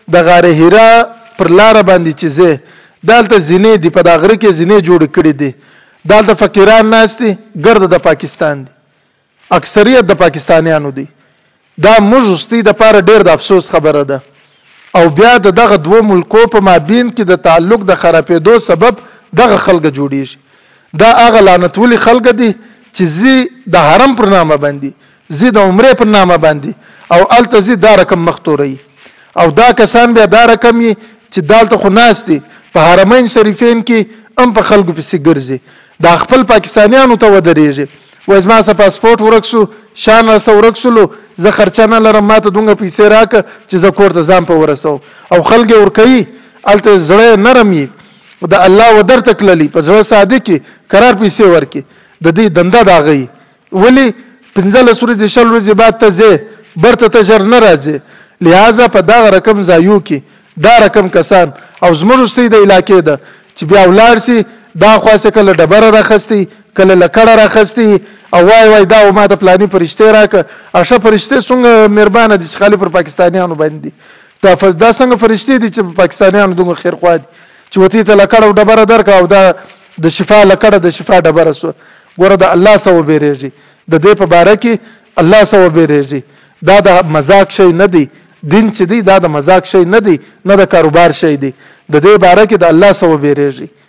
د غار حرا پر لار باندې چې زه دالته زینې دی، په دا غره کې زینې جوړ کړي دي، دالته فقیران ناست دي، ګرد د پاکستان دي، اکثریت د پاکستانیانو دي. دا موږ وستي د پاره ډیر د افسوس خبره ده. او بیا د دغه دوه ملکو په مابین کې د تعلق د خرابېدو سبب دغه خلک جوړیږي. دا هغه لعنت ولي خلک دي چې زی د حرم پر نامه باندې، زی د عمره پر نامه باندې او الته زی دا رقم مختوري، او دا کسان بیا دا رقم چې دالته خو ناست دي په حرمین شریفین کې هم په خلکو پسې ګرځي، دا خپل پاکستانیانو ته ودرېږي. وایي زما څه پاسپورټ ورک شو، شان راسه ورک شولو، زه خرچه نه لرم، ما ته دومره پیسې راکړه چې زه کور ته ځان په ورسوم. او خلک یې ورکوي، هلته زړه نرم وي، د الله ودر ته تللي، په زړه صادق کې قرار پیسې ورکړي. د دې دنده د هغه وي. ولې 15 ورځې 20 ورځې بعد ته ځې، برته ته ژر نه راځې. لہذا په دغه رقم ځایو کې دا رقم کسان او زموږ وروستۍ د علاقې ده چې بیا ولاړ سي، دا خواست کله ډبره راخستی، کله لکړه راخستی، او وای دا ما ته پلاني فرشته راکه. اشه فرشته څنګه مهربانه دي چې خالي پر پاکستانیانو باندې دا څنګه فرشته دي چې پاکستانیانو دومره خیر خوا دي چې وتی ته لکړه او ډبره درک، او دا د شفا لکړه د شفا ډبره سو. ګوره د الله سو بیرېږي، د دې په باره کې الله سو بیرېږي. دا د مزاق شی نه دی، دین چې دی دا د مزاق شی نه دی، نه د کاروبار شی دی. د دې باره کې د الله سو بیرېږي.